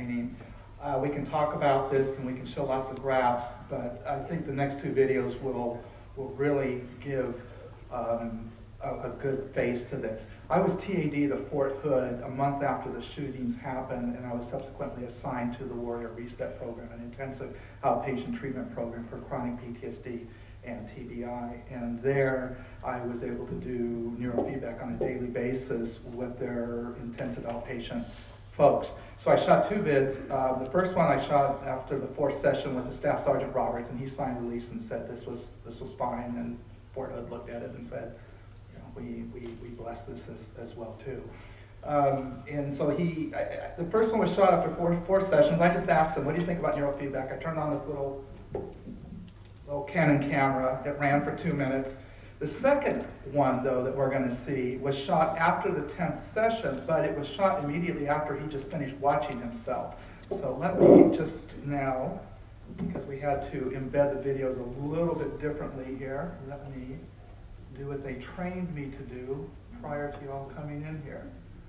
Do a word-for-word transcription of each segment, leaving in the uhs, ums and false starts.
training. Uh, we can talk about this and we can show lots of graphs, but I think the next two videos will, will really give um, a, a good face to this. I was T A D'd to Fort Hood a month after the shootings happened, and I was subsequently assigned to the Warrior Reset Program, an intensive outpatient treatment program for chronic P T S D and T B I. And there I was able to do neurofeedback on a daily basis with their intensive outpatient folks. So I shot two vids. Uh, the first one I shot after the fourth session with the Staff Sergeant Roberts, and he signed release and said this was this was fine. And Fort Hood looked at it and said, you know, we we we bless this as as well too. Um, and so he, I, the first one was shot after four four sessions. I just asked him, what do you think about neurofeedback? I turned on this little little Canon camera. It ran for two minutes. The second one, though, that we're going to see was shot after the tenth session, but it was shot immediately after he just finished watching himself. So let me just now, because we had to embed the videos a little bit differently here, let me do what they trained me to do prior to you all coming in here.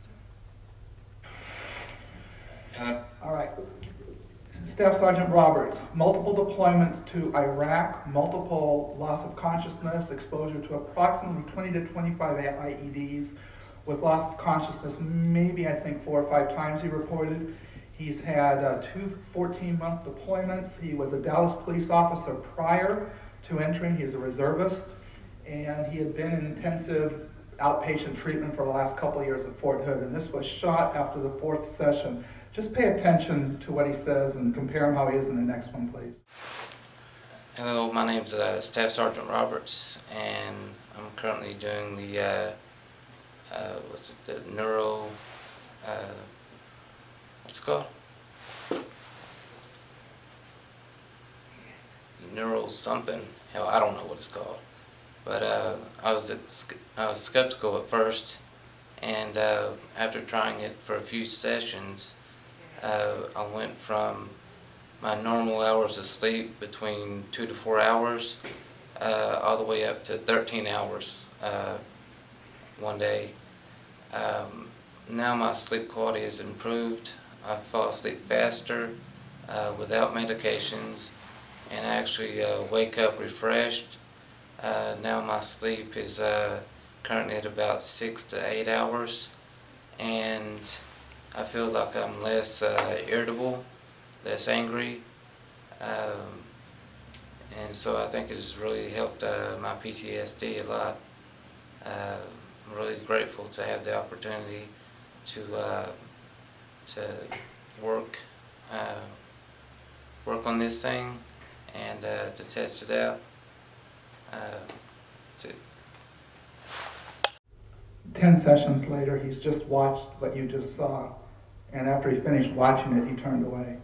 All right. Staff Sergeant Roberts, multiple deployments to Iraq, multiple loss of consciousness, exposure to approximately twenty to twenty-five I E Ds, with loss of consciousness maybe I think four or five times he reported. He's had uh, two fourteen-month deployments. He was a Dallas police officer prior to entering. He was a reservist, and he had been in intensive outpatient treatment for the last couple of years at Fort Hood, and this was shot after the fourth session. Just pay attention to what he says and compare him how he is in the next one, please. Hello, my name's uh, Staff Sergeant Roberts, and I'm currently doing the, uh, uh, what's it, the neuro, uh, what's it called? Neuro something. Hell, I don't know what it's called. But uh, I was at, I was skeptical at first, and uh, after trying it for a few sessions, Uh, I went from my normal hours of sleep between two to four hours uh, all the way up to thirteen hours uh, one day. Um, now my sleep quality has improved. I fall asleep faster uh, without medications, and I actually uh, wake up refreshed. Uh, now my sleep is uh, currently at about six to eight hours, and I feel like I'm less uh, irritable, less angry, um, and so I think it has really helped uh, my P T S D a lot. Uh, I'm really grateful to have the opportunity to uh, to work uh, work on this thing and uh, to test it out. Uh, that's it. Ten sessions later, he's just watched what you just saw. And after he finished watching it, he turned away.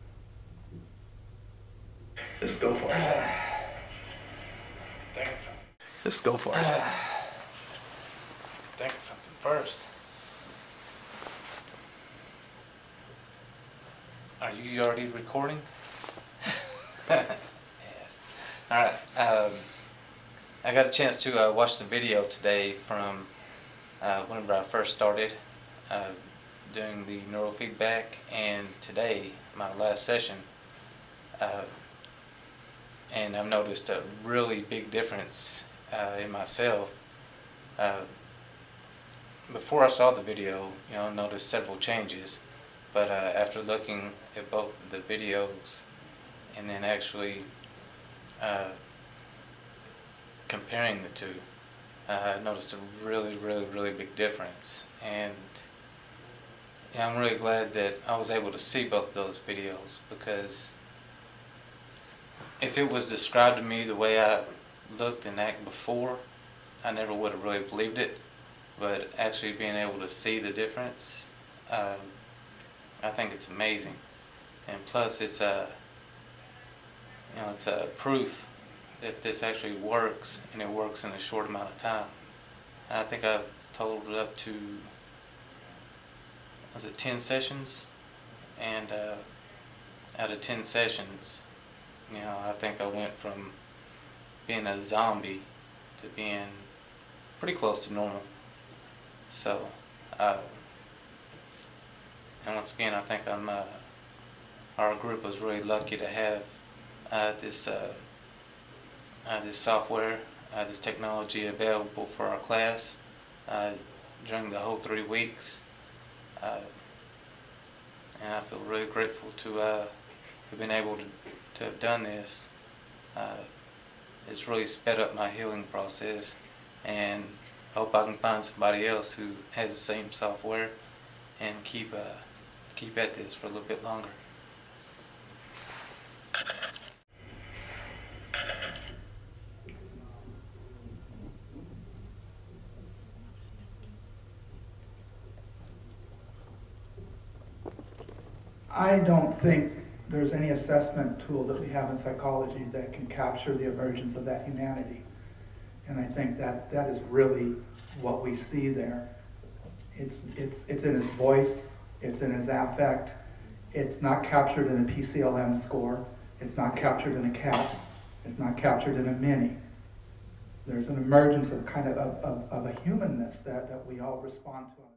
Just go for it. Uh, think of something. Just go for it. Uh, think of something first. Are you already recording? Yes. All right. Um, I got a chance to uh, watch the video today from uh, whenever I first started uh, doing the neurofeedback, and today, my last session, uh, and I've noticed a really big difference uh, in myself. Uh, before I saw the video, you know, I noticed several changes, but uh, after looking at both the videos and then actually uh, comparing the two, uh, I noticed a really, really, really big difference. And yeah, I'm really glad that I was able to see both of those videos, because if it was described to me the way I looked and acted before, I never would have really believed it. But actually being able to see the difference, uh, I think it's amazing. And plus, it's a, you know, it's a proof that this actually works, and it works in a short amount of time. I think I've totaled up to, was it ten sessions? And uh, out of ten sessions, you know, I think I went from being a zombie to being pretty close to normal. So, uh, and once again, I think I'm uh, our group was really lucky to have uh, this uh, uh, this software, uh, this technology available for our class uh, during the whole three weeks. Uh, and I feel really grateful to uh, have been able to, to have done this. Uh, it's really sped up my healing process, and I hope I can find somebody else who has the same software and keep uh, keep at this for a little bit longer. I don't think there's any assessment tool that we have in psychology that can capture the emergence of that humanity. And I think that that is really what we see there. It's, it's, it's in his voice, it's in his affect, it's not captured in a P C L M score, it's not captured in a CAPS, it's not captured in a mini. There's an emergence of kind of, of, of, of a humanness that, that we all respond to.